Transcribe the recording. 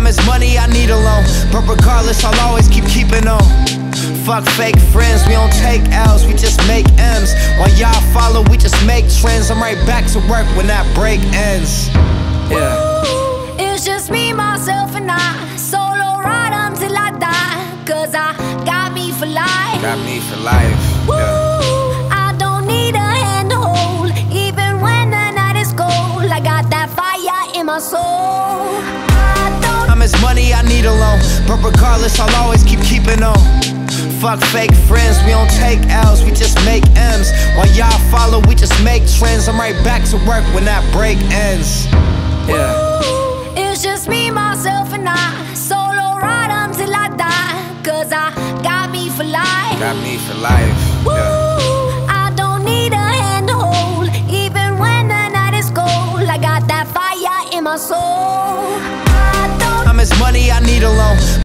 Sometimes it's money I need alone, but regardless I'll always keeping on. Fuck fake friends, we don't take L's, we just make M's. While y'all follow, we just make trends. I'm right back to work when that break ends. Yeah. It's just me, myself and I, solo ride until I die. Cause I got me for life. Got me for life. Yeah. I don't need a hand to hold, even when the night is cold. I got that fire in my soul. Sometimes it's money I need alone, but regardless I'll always keeping on. Fuck fake friends, we don't take L's, we just make M's. While y'all follow, we just make trends. I'm right back to work when that break ends. Yeah. It's just me, myself and I, solo ride until I die. Cause I got me for life. Got me for life. Yeah. I don't need a hand to hold, even when the night is cold. I got that fire in my soul. Sometimes it's money I need alone.